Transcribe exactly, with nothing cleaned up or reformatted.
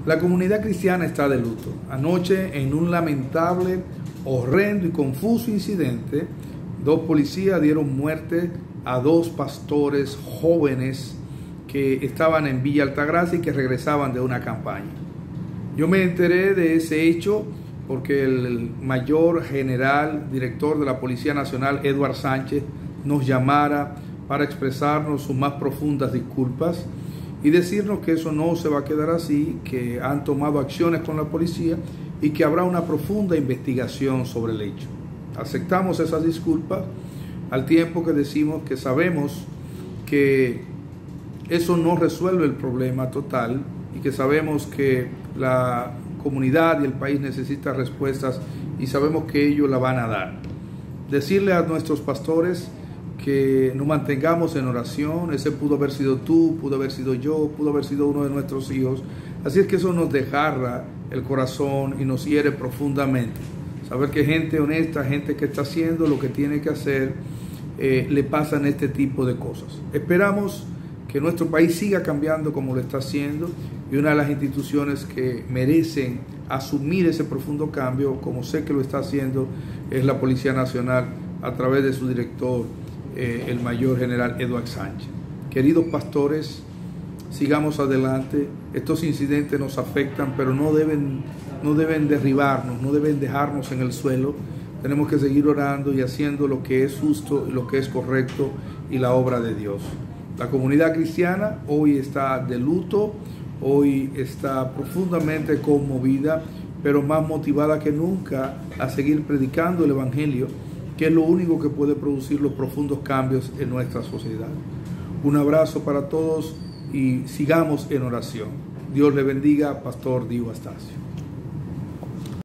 La comunidad cristiana está de luto. Anoche, en un lamentable, horrendo y confuso incidente, dos policías dieron muerte a dos pastores jóvenes que estaban en Villa Altagracia y que regresaban de una campaña. Yo me enteré de ese hecho porque el mayor general, director de la Policía Nacional, Edward Sánchez, nos llamara para expresarnos sus más profundas disculpas y decirnos que eso no se va a quedar así, que han tomado acciones con la policía y que habrá una profunda investigación sobre el hecho. Aceptamos esas disculpas al tiempo que decimos que sabemos que eso no resuelve el problema total y que sabemos que la comunidad y el país necesitan respuestas y sabemos que ellos la van a dar. Decirle a nuestros pastores que nos mantengamos en oración. Ese pudo haber sido tú, pudo haber sido yo, pudo haber sido uno de nuestros hijos. Así es que eso nos desgarra el corazón y nos hiere profundamente. Saber que gente honesta, gente que está haciendo lo que tiene que hacer, eh, le pasan este tipo de cosas. Esperamos que nuestro país siga cambiando como lo está haciendo, y una de las instituciones que merecen asumir ese profundo cambio, como sé que lo está haciendo, es la Policía Nacional a través de su director, Eh, el mayor general Edward Sánchez. Queridos pastores, sigamos adelante. Estos incidentes nos afectan, pero no deben, no deben derribarnos, no deben dejarnos en el suelo. Tenemos que seguir orando y haciendo lo que es justo, lo que es correcto y la obra de Dios. La comunidad cristiana hoy está de luto, hoy está profundamente conmovida, pero más motivada que nunca a seguir predicando el Evangelio, que es lo único que puede producir los profundos cambios en nuestra sociedad. Un abrazo para todos y sigamos en oración. Dios le bendiga, Pastor Dio Astacio.